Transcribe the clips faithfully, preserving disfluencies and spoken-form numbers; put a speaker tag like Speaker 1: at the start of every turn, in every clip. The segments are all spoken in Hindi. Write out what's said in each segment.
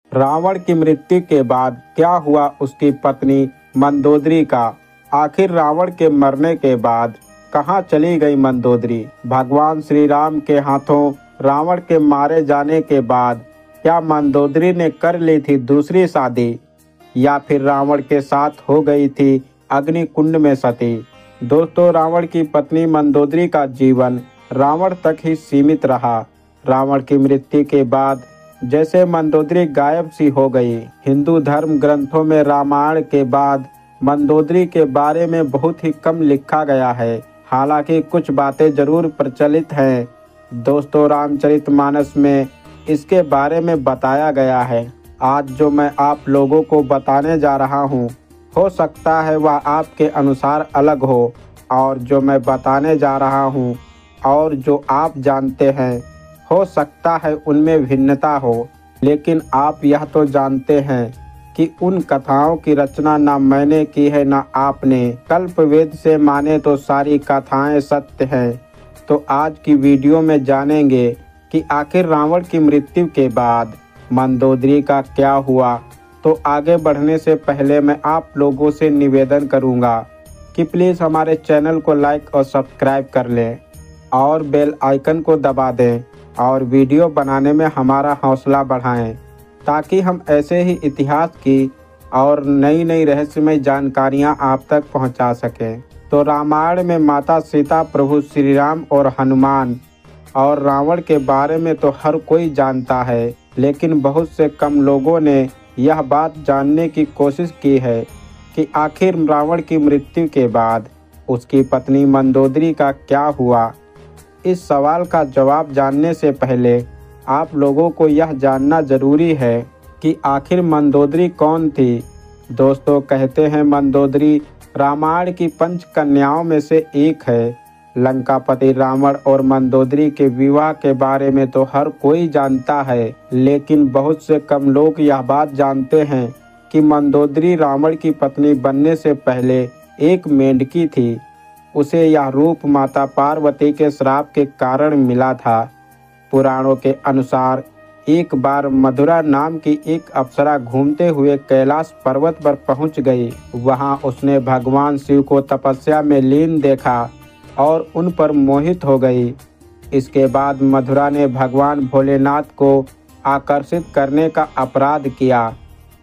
Speaker 1: रावण की मृत्यु के बाद क्या हुआ उसकी पत्नी मंदोदरी का? आखिर रावण के मरने के बाद कहाँ चली गई मंदोदरी? भगवान श्री राम के हाथों रावण के मारे जाने के बाद क्या मंदोदरी ने कर ली थी दूसरी शादी, या फिर रावण के साथ हो गई थी अग्नि कुंड में सती? दोस्तों, रावण की पत्नी मंदोदरी का जीवन रावण तक ही सीमित रहा। रावण की मृत्यु के बाद जैसे मंदोदरी गायब सी हो गई। हिंदू धर्म ग्रंथों में रामायण के बाद मंदोदरी के बारे में बहुत ही कम लिखा गया है, हालांकि कुछ बातें जरूर प्रचलित हैं। दोस्तों, रामचरितमानस में इसके बारे में बताया गया है। आज जो मैं आप लोगों को बताने जा रहा हूँ, हो सकता है वह आपके अनुसार अलग हो, और जो मैं बताने जा रहा हूँ और जो आप जानते हैं हो सकता है उनमें भिन्नता हो। लेकिन आप यह तो जानते हैं कि उन कथाओं की रचना ना मैंने की है ना आपने। कल्पवेद से माने तो सारी कथाएं सत्य हैं। तो आज की वीडियो में जानेंगे कि आखिर रावण की मृत्यु के बाद मंदोदरी का क्या हुआ। तो आगे बढ़ने से पहले मैं आप लोगों से निवेदन करूंगा कि प्लीज़ हमारे चैनल को लाइक और सब्सक्राइब कर लें और बेल आइकन को दबा दें और वीडियो बनाने में हमारा हौसला बढ़ाएं, ताकि हम ऐसे ही इतिहास की और नई नई रहस्यमय जानकारियां आप तक पहुंचा सकें। तो रामायण में माता सीता, प्रभु श्री राम और हनुमान और रावण के बारे में तो हर कोई जानता है, लेकिन बहुत से कम लोगों ने यह बात जानने की कोशिश की है कि आखिर रावण की मृत्यु के बाद उसकी पत्नी मंदोदरी का क्या हुआ। इस सवाल का जवाब जानने से पहले आप लोगों को यह जानना जरूरी है कि आखिर मंदोदरी कौन थी। दोस्तों, कहते हैं मंदोदरी रामायण की पंच कन्याओं में से एक है। लंकापति रावण और मंदोदरी के विवाह के बारे में तो हर कोई जानता है, लेकिन बहुत से कम लोग यह बात जानते हैं कि मंदोदरी रावण की पत्नी बनने से पहले एक मेंढकी थी। उसे यह रूप माता पार्वती के श्राप के कारण मिला था। पुराणों के अनुसार एक बार मधुरा नाम की एक अप्सरा घूमते हुए कैलाश पर्वत पर पहुंच गई। वहां उसने भगवान शिव को तपस्या में लीन देखा और उन पर मोहित हो गई। इसके बाद मधुरा ने भगवान भोलेनाथ को आकर्षित करने का अपराध किया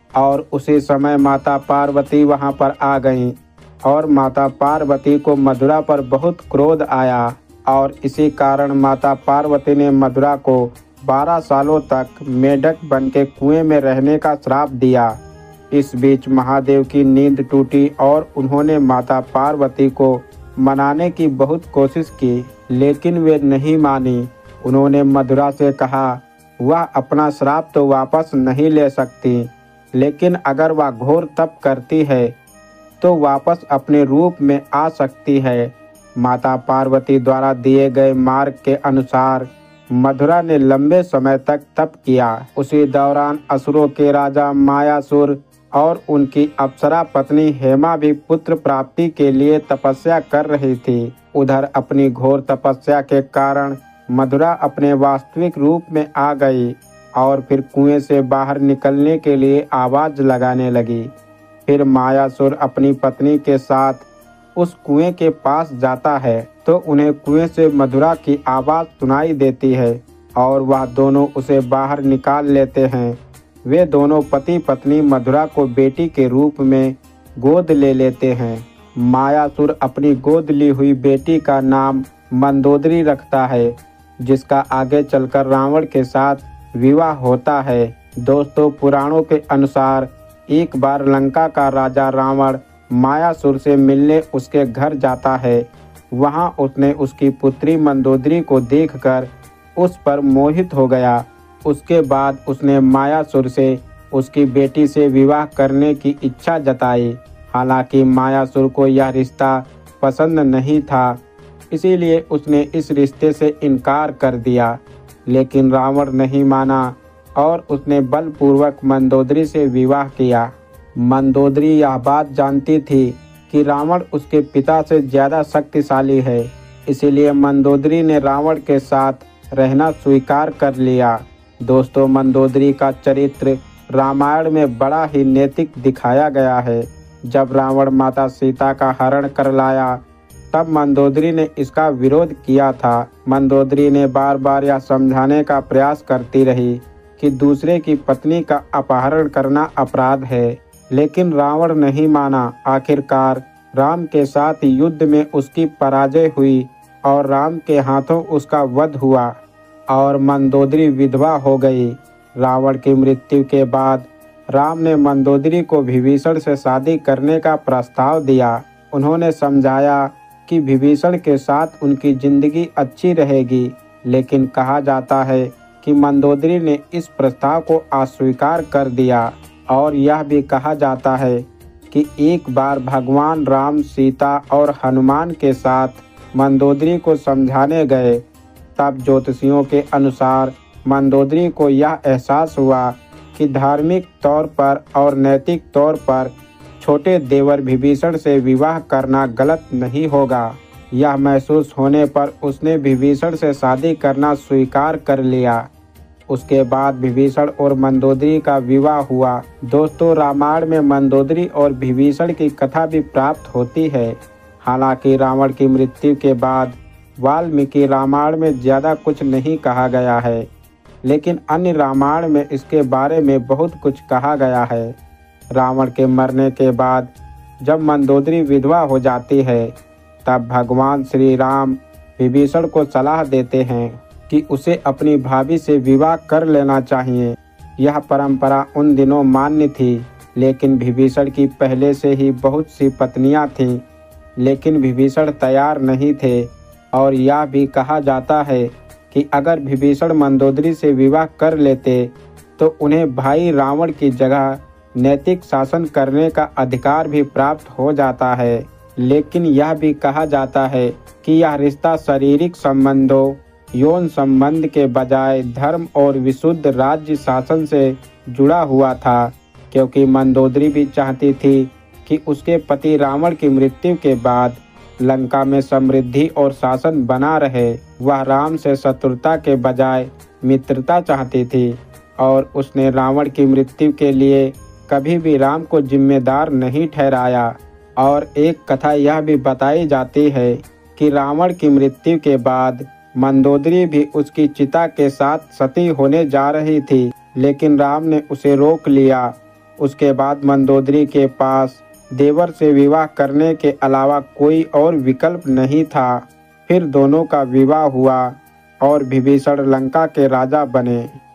Speaker 1: और उसी समय माता पार्वती वहां पर आ गईं और माता पार्वती को मधुरा पर बहुत क्रोध आया और इसी कारण माता पार्वती ने मधुरा को बारह सालों तक मेढक बन के कुएं में रहने का श्राप दिया। इस बीच महादेव की नींद टूटी और उन्होंने माता पार्वती को मनाने की बहुत कोशिश की, लेकिन वे नहीं मानी। उन्होंने मधुरा से कहा वह अपना श्राप तो वापस नहीं ले सकती, लेकिन अगर वह घोर तप करती है तो वापस अपने रूप में आ सकती है। माता पार्वती द्वारा दिए गए मार्ग के अनुसार मधुरा ने लंबे समय तक तप किया। उसी दौरान असुरों के राजा मायासुर और उनकी अप्सरा पत्नी हेमा भी पुत्र प्राप्ति के लिए तपस्या कर रही थी। उधर अपनी घोर तपस्या के कारण मधुरा अपने वास्तविक रूप में आ गई और फिर कुएं से बाहर निकलने के लिए आवाज लगाने लगी। फिर मायासुर अपनी पत्नी के साथ उस कुएं के पास जाता है तो उन्हें कुएं से मधुरा की आवाज़ सुनाई देती है और वह दोनों उसे बाहर निकाल लेते हैं। वे दोनों पति पत्नी मधुरा को बेटी के रूप में गोद ले लेते हैं। मायासुर अपनी गोद ली हुई बेटी का नाम मंदोदरी रखता है, जिसका आगे चलकर रावण के साथ विवाह होता है। दोस्तों, पुराणों के अनुसार एक बार लंका का राजा रावण मायासुर से मिलने उसके घर जाता है। वहां उसने उसकी पुत्री मंदोदरी को देखकर उस पर मोहित हो गया। उसके बाद उसने मायासुर से उसकी बेटी से विवाह करने की इच्छा जताई। हालांकि मायासुर को यह रिश्ता पसंद नहीं था, इसीलिए उसने इस रिश्ते से इनकार कर दिया। लेकिन रावण नहीं माना और उसने बलपूर्वक मंदोदरी से विवाह किया। मंदोदरी यह बात जानती थी कि रावण उसके पिता से ज़्यादा शक्तिशाली है, इसीलिए मंदोदरी ने रावण के साथ रहना स्वीकार कर लिया। दोस्तों, मंदोदरी का चरित्र रामायण में बड़ा ही नैतिक दिखाया गया है। जब रावण माता सीता का हरण कर लाया तब मंदोदरी ने इसका विरोध किया था। मंदोदरी ने बार बार यह समझाने का प्रयास करती रही कि दूसरे की पत्नी का अपहरण करना अपराध है, लेकिन रावण नहीं माना। आखिरकार राम के साथ युद्ध में उसकी पराजय हुई और राम के हाथों उसका वध हुआ और मंदोदरी विधवा हो गई। रावण की मृत्यु के बाद राम ने मंदोदरी को विभीषण से शादी करने का प्रस्ताव दिया। उन्होंने समझाया कि विभीषण के साथ उनकी जिंदगी अच्छी रहेगी, लेकिन कहा जाता है कि मंदोदरी ने इस प्रस्ताव को अस्वीकार कर दिया। और यह भी कहा जाता है कि एक बार भगवान राम सीता और हनुमान के साथ मंदोदरी को समझाने गए, तब ज्योतिषियों के अनुसार मंदोदरी को यह एहसास हुआ कि धार्मिक तौर पर और नैतिक तौर पर छोटे देवर विभीषण से विवाह करना गलत नहीं होगा। यह महसूस होने पर उसने विभीषण से शादी करना स्वीकार कर लिया। उसके बाद विभीषण और मंदोदरी का विवाह हुआ। दोस्तों, रामायण में मंदोदरी और विभीषण की कथा भी प्राप्त होती है। हालांकि रावण की मृत्यु के बाद वाल्मीकि रामायण में ज़्यादा कुछ नहीं कहा गया है, लेकिन अन्य रामायण में इसके बारे में बहुत कुछ कहा गया है। रावण के मरने के बाद जब मंदोदरी विधवा हो जाती है, तब भगवान श्री राम विभीषण को सलाह देते हैं कि उसे अपनी भाभी से विवाह कर लेना चाहिए। यह परंपरा उन दिनों मान्य थी, लेकिन विभीषण की पहले से ही बहुत सी पत्नियां थीं, लेकिन विभीषण तैयार नहीं थे। और यह भी कहा जाता है कि अगर विभीषण मंदोदरी से विवाह कर लेते तो उन्हें भाई रावण की जगह नैतिक शासन करने का अधिकार भी प्राप्त हो जाता है। लेकिन यह भी कहा जाता है कि यह रिश्ता शारीरिक संबंधों, यौन संबंध के बजाय धर्म और विशुद्ध राज्य शासन से जुड़ा हुआ था, क्योंकि मंदोदरी भी चाहती थी कि उसके पति रावण की मृत्यु के बाद लंका में समृद्धि और शासन बना रहे। वह राम से शत्रुता के बजाय मित्रता चाहती थी और उसने रावण की मृत्यु के लिए कभी भी राम को जिम्मेदार नहीं ठहराया। और एक कथा यह भी बताई जाती है कि रावण की मृत्यु के बाद मंदोदरी भी उसकी चिता के साथ सती होने जा रही थी, लेकिन राम ने उसे रोक लिया। उसके बाद मंदोदरी के पास देवर से विवाह करने के अलावा कोई और विकल्प नहीं था। फिर दोनों का विवाह हुआ और विभीषण लंका के राजा बने।